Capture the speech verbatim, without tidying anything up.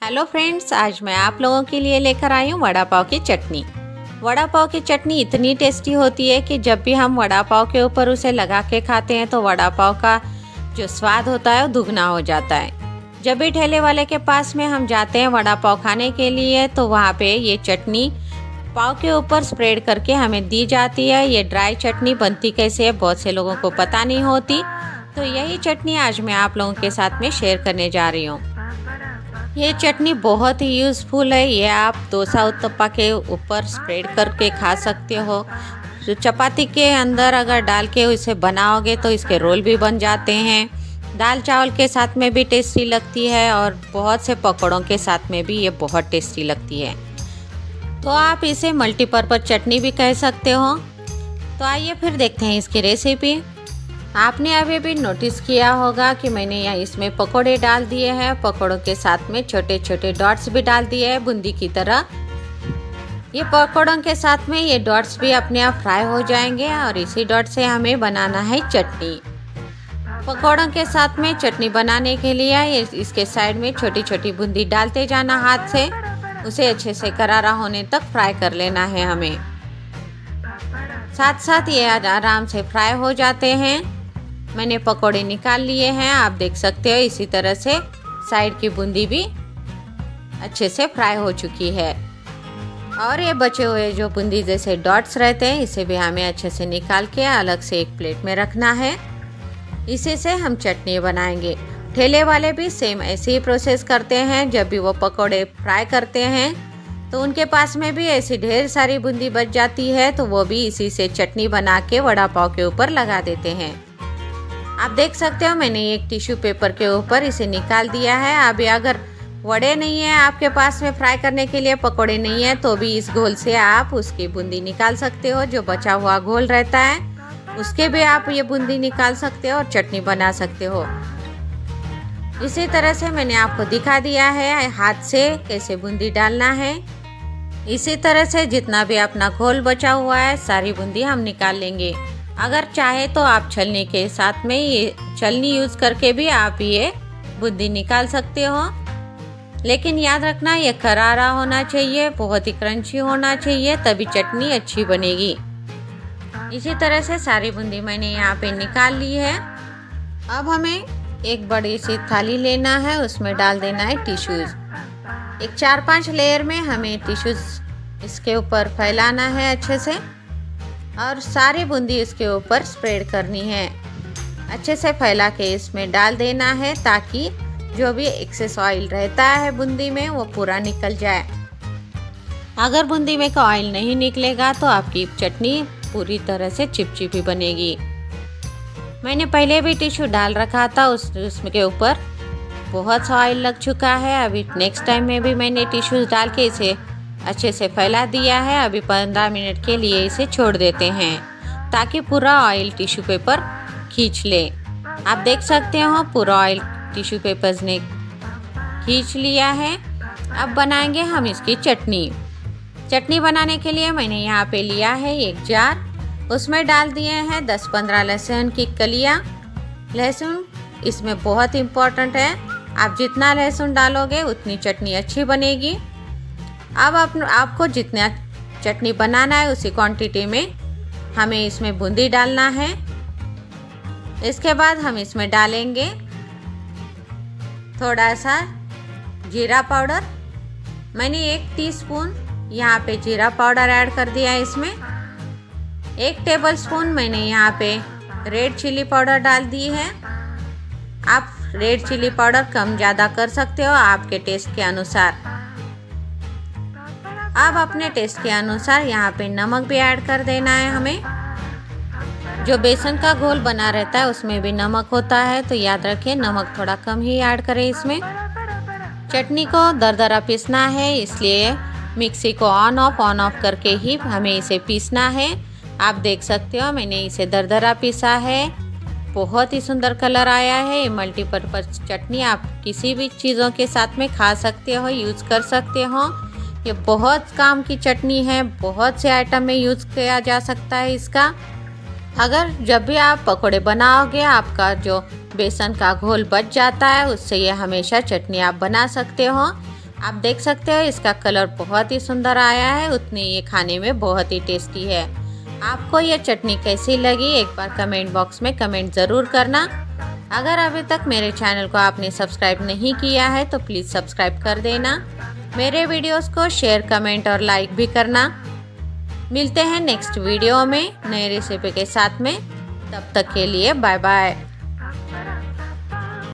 Hello friends, आज मैं आप लोगों के लिए लेकर आई हूँ वड़ा पाव की चटनी। वड़ा पाव की चटनी इतनी टेस्टी होती है कि जब भी हम वड़ा पाव के ऊपर उसे लगा के खाते हैं तो वड़ा पाव का जो स्वाद होता है वो दुगना हो जाता है। जब भी ठेले वाले के पास में हम जाते हैं वड़ा पाव खाने के लिए तो वहाँ पे ये चटनी पाव के ऊपर स्प्रेड करके हमें दी जाती है। ये ड्राई चटनी बनती कैसे है बहुत से लोगों को पता नहीं होती, तो यही चटनी आज मैं आप लोगों के साथ में शेयर करने जा रही हूँ। ये चटनी बहुत ही यूज़फुल है। ये आप डोसा उत्तपा के ऊपर स्प्रेड करके खा सकते हो। जो चपाती के अंदर अगर डाल के इसे बनाओगे तो इसके रोल भी बन जाते हैं। दाल चावल के साथ में भी टेस्टी लगती है और बहुत से पकौड़ों के साथ में भी ये बहुत टेस्टी लगती है। तो आप इसे मल्टीपर्पज़ चटनी भी कह सकते हो। तो आइए फिर देखते हैं इसकी रेसिपी। आपने अभी भी नोटिस किया होगा कि मैंने यहाँ इसमें पकोड़े डाल दिए हैं। पकोड़ों के साथ में छोटे छोटे डॉट्स भी डाल दिए हैं बूंदी की तरह। ये पकोड़ों के साथ में ये डॉट्स भी अपने आप फ्राई हो जाएंगे और इसी डॉट से हमें बनाना है चटनी। पकोड़ों के साथ में चटनी बनाने के लिए ये इसके साइड में छोटी छोटी बूंदी डालते जाना हाथ से। उसे अच्छे से करारा होने तक फ्राई कर लेना है हमें। साथ साथ ये आराम से फ्राई हो जाते हैं। मैंने पकोड़े निकाल लिए हैं, आप देख सकते हो। इसी तरह से साइड की बूंदी भी अच्छे से फ्राई हो चुकी है और ये बचे हुए जो बूंदी जैसे डॉट्स रहते हैं इसे भी हमें अच्छे से निकाल के अलग से एक प्लेट में रखना है। इसी से हम चटनी बनाएंगे। ठेले वाले भी सेम ऐसे ही प्रोसेस करते हैं। जब भी वो पकोड़े फ्राई करते हैं तो उनके पास में भी ऐसी ढेर सारी बूंदी बच जाती है, तो वो भी इसी से चटनी बना के वड़ा पाव के ऊपर लगा देते हैं। आप देख सकते हो मैंने एक टिश्यू पेपर के ऊपर इसे निकाल दिया है। अभी अगर वड़े नहीं है आपके पास में फ्राई करने के लिए, पकोड़े नहीं है, तो भी इस घोल से आप उसकी बूंदी निकाल सकते हो। जो बचा हुआ घोल रहता है उसके भी आप ये बूंदी निकाल सकते हो और चटनी बना सकते हो। इसी तरह से मैंने आपको दिखा दिया है हाथ से कैसे बूंदी डालना है। इसी तरह से जितना भी अपना घोल बचा हुआ है सारी बूंदी हम निकाल लेंगे। अगर चाहे तो आप छलनी के साथ में ये छलनी यूज़ करके भी आप ये बूंदी निकाल सकते हो, लेकिन याद रखना ये करारा होना चाहिए, बहुत ही क्रंची होना चाहिए, तभी चटनी अच्छी बनेगी। इसी तरह से सारी बूंदी मैंने यहाँ पे निकाल ली है। अब हमें एक बड़ी सी थाली लेना है, उसमें डाल देना है टिश्यूज़। एक चार पांच लेयर में हमें टिश्यूज़ इसके ऊपर फैलाना है अच्छे से और सारी बूंदी इसके ऊपर स्प्रेड करनी है। अच्छे से फैला के इसमें डाल देना है ताकि जो भी एक्सेस ऑयल रहता है बूंदी में वो पूरा निकल जाए। अगर बूंदी में का ऑयल नहीं निकलेगा तो आपकी चटनी पूरी तरह से चिपचिपी बनेगी। मैंने पहले भी टिश्यू डाल रखा था, उस उसके ऊपर बहुत सा ऑयल लग चुका है। अभी नेक्स्ट टाइम में भी मैंने टिश्यूज़ डाल के इसे अच्छे से फैला दिया है। अभी पंद्रह मिनट के लिए इसे छोड़ देते हैं ताकि पूरा ऑयल टिश्यू पेपर खींच ले। आप देख सकते हो पूरा ऑयल टिश्यू पेपर्स ने खींच लिया है। अब बनाएंगे हम इसकी चटनी। चटनी बनाने के लिए मैंने यहाँ पे लिया है एक जार, उसमें डाल दिए हैं दस पंद्रह लहसुन की कलियाँ। लहसुन इसमें बहुत इम्पोर्टेंट है, आप जितना लहसुन डालोगे उतनी चटनी अच्छी बनेगी। अब आप, आपको जितना चटनी बनाना है उसी क्वांटिटी में हमें इसमें बूंदी डालना है। इसके बाद हम इसमें डालेंगे थोड़ा सा जीरा पाउडर। मैंने एक टीस्पून यहाँ पे जीरा पाउडर ऐड कर दिया है इसमें। एक टेबलस्पून मैंने यहाँ पे रेड चिली पाउडर डाल दी है। आप रेड चिली पाउडर कम ज़्यादा कर सकते हो आपके टेस्ट के अनुसार। अब अपने टेस्ट के अनुसार यहाँ पे नमक भी ऐड कर देना है हमें। जो बेसन का घोल बना रहता है उसमें भी नमक होता है, तो याद रखिए नमक थोड़ा कम ही ऐड करें इसमें। चटनी को दरदरा पीसना है, इसलिए मिक्सी को ऑन ऑफ ऑन ऑफ करके ही हमें इसे पीसना है। आप देख सकते हो मैंने इसे दरदरा पीसा है। बहुत ही सुंदर कलर आया है। ये मल्टीपर्पज़ चटनी आप किसी भी चीज़ों के साथ में खा सकते हो, यूज़ कर सकते हो। ये बहुत काम की चटनी है, बहुत से आइटम में यूज़ किया जा सकता है इसका। अगर जब भी आप पकोड़े बनाओगे आपका जो बेसन का घोल बच जाता है उससे ये हमेशा चटनी आप बना सकते हो। आप देख सकते हो इसका कलर बहुत ही सुंदर आया है, उतनी ये खाने में बहुत ही टेस्टी है। आपको ये चटनी कैसी लगी एक बार कमेंट बॉक्स में कमेंट ज़रूर करना। अगर अभी तक मेरे चैनल को आपने सब्सक्राइब नहीं किया है तो प्लीज़ सब्सक्राइब कर देना। मेरे वीडियोस को शेयर कमेंट और लाइक भी करना। मिलते हैं नेक्स्ट वीडियो में नई रेसिपी के साथ में, तब तक के लिए बाय बाय।